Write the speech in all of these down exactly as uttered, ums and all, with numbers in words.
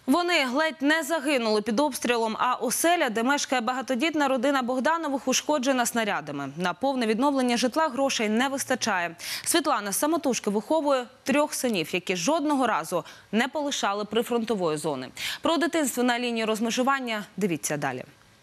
Вони ледь не загинули під обстрілом, а оселя, де мешкає багатодітна родина Богданових, ушкоджена снарядами. На повне відновлення житла грошей не вистачає. Світлана самотужки виховує трьох синів, які жодного разу не полишали прифронтової зони. Про дитинство на лінії розмежування дивіться далі.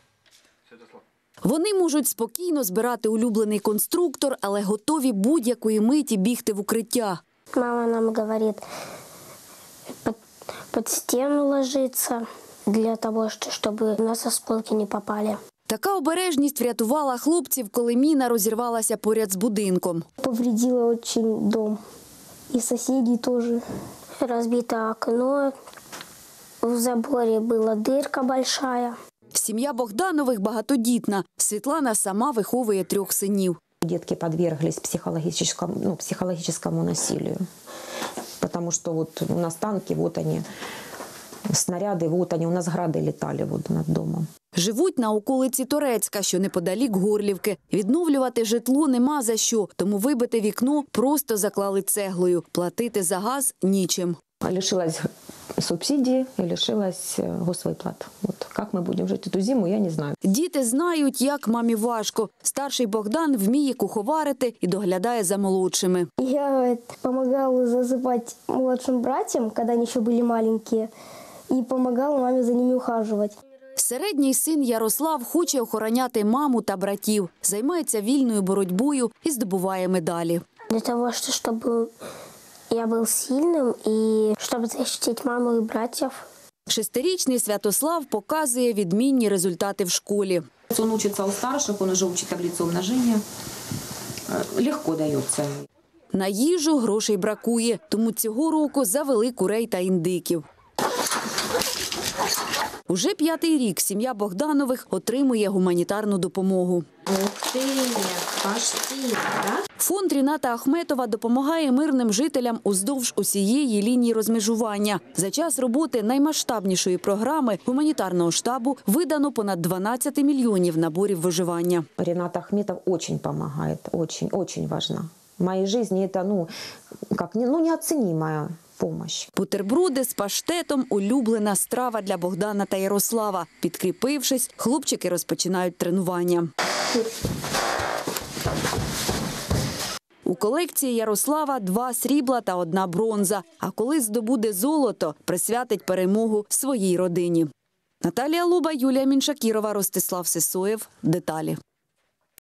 Вони можуть спокійно збирати улюблений конструктор, але готові будь-якої миті бігти в укриття. Мама нам говорить, под, под стену ложиться, для того, щоб у нас осколки не попали. Така обережність врятувала хлопців, коли міна розірвалася поряд з будинком. Повредила дуже дом. І сусіди теж. Розбите окно, в заборі була дирка велика. Сім'я Богданових багатодітна. Світлана сама виховує трьох синів. Детки подверглись психологическому, ну, психологическому насилию. Потому что вот у нас танки, вот они, снаряды, вот они, у нас гради літали вот над домом. Живуть на околиці Торецька, що неподалік Горлівки. Відновлювати житло нема за що, тому вибите вікно просто заклали цеглою. Платити за газ – нічим. Лишилась субсидии и лишилась госвыплат. Вот как мы будем жить эту зиму, я не знаю. Діти знають, як мамі важко. Старший Богдан вміє куховарити і доглядає за молодшими. Я допомагала засипати молодшим братям, коли вони ще були маленькі, і допомагала мамі за ними ухажувати. Середній син Ярослав хоче охороняти маму та братів, займається вільною боротьбою і здобуває медалі. Для того, щоб я був сильним і щоб захистити маму і братів. Шестирічний Святослав показує відмінні результати в школі. Он учится у старших, он уже учит таблицу умножения. Легко дается. На їжу грошей бракує, тому цього року завели курей та індиків. Уже п'ятий рік сім'я Богданових отримує гуманітарну допомогу. Ух ты, почти, да? Фонд Ріната Ахметова допомагає мирним жителям уздовж усієї лінії розмежування. За час роботи наймасштабнішої програми гуманітарного штабу видано понад дванадцять мільйонів наборів виживання. Ринат Ахметов очень помогает, очень, очень важна. В моей жизни это, ну, как, ну, неоценимая помощь. Бутерброди з паштетом – улюблена страва для Богдана та Ярослава. Підкріпившись, хлопчики розпочинають тренування. У колекції Ярослава два срібла та одна бронза. А коли здобуде золото, присвятить перемогу своїй родині. Наталія Луба, Юлія Міншакірова, Ростислав Сисоєв. Деталі.